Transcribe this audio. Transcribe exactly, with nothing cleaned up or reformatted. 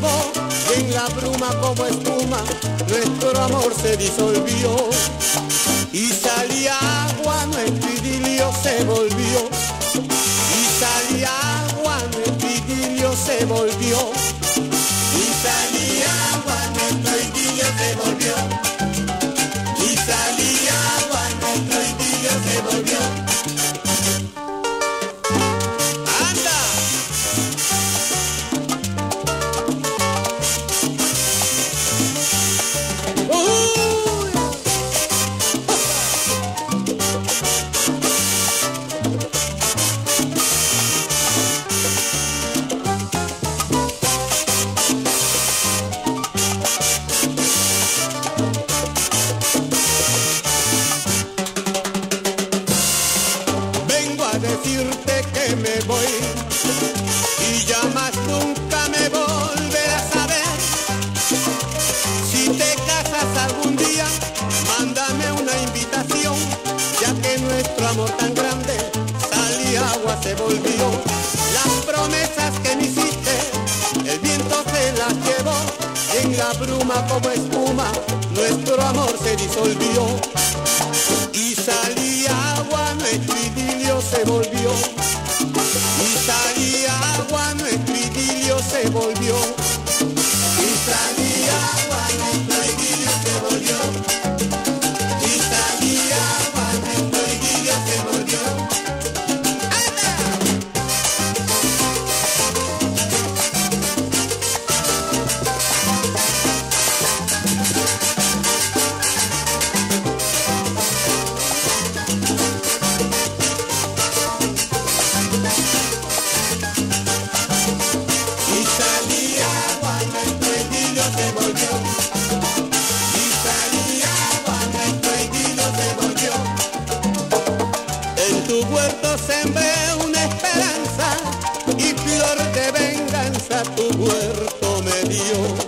llevó y en la bruma como espuma nuestro amor se disolvió. Y salía agua, nuestro idilio se volvió. Y salía agua, nuestro idilio se volvió. Y salía agua, nuestro idilio se volvió. Y salía agua, nuestro idilio se volvió. ¡Anda! Decirte que me voy y ya más nunca me volverás a ver. Si te casas algún día, mándame una invitación, ya que nuestro amor tan grande sal y agua se volvió. Las promesas que me hiciste, el viento se las llevó, y en la bruma como espuma nuestro amor se disolvió. Y salía agua, nuestro idilio se volvió. Y salía agua, nuestro idilio se volvió. Y salía agua, nuestro idilio se volvió. Y salía agua, nuestro idilio se volvió. En tu huerto sembré una esperanza y flor de venganza tu huerto me dio.